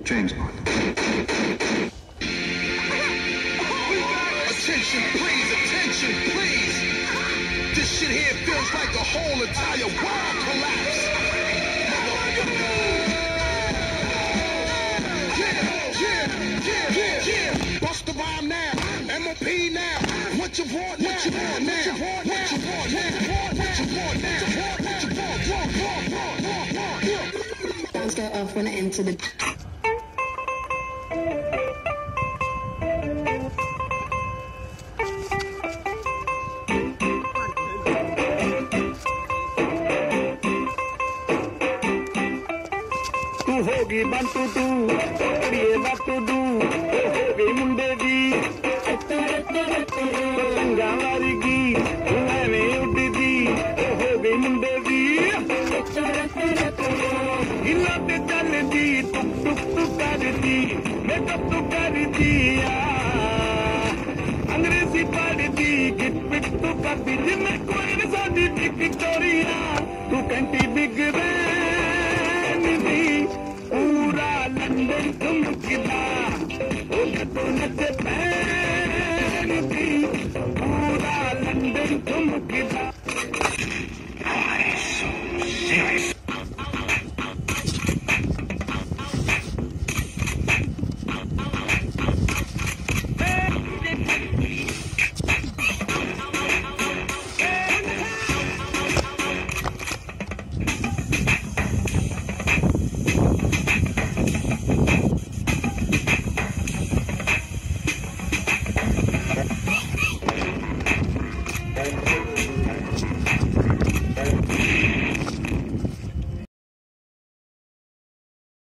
James Bond. Attention, please. This shit here feels like the whole entire world collapse. Yeah. Bust the rhyme now. MOP now. What you want now? What you want now? What you want now? What you want now? What you want now? What you want? Bounce go off when I enter the. तू होगी बंटू तू करिए बात तू हो गई मुंडे दी पतंगा वारीगी मैंने उड़ी दी हो गई मुंडे दी हिला ते चल दी टुक टुक टुक कर दी मेकअप तू कर दिया अंग्रेजी पढ़ दी गिट पिट तू कर दी जिन्हें कोई नहीं सादी विक्टोरिया तू कंटी बिग बैन दी पूरा लंदन तुम किला ओ तो नचे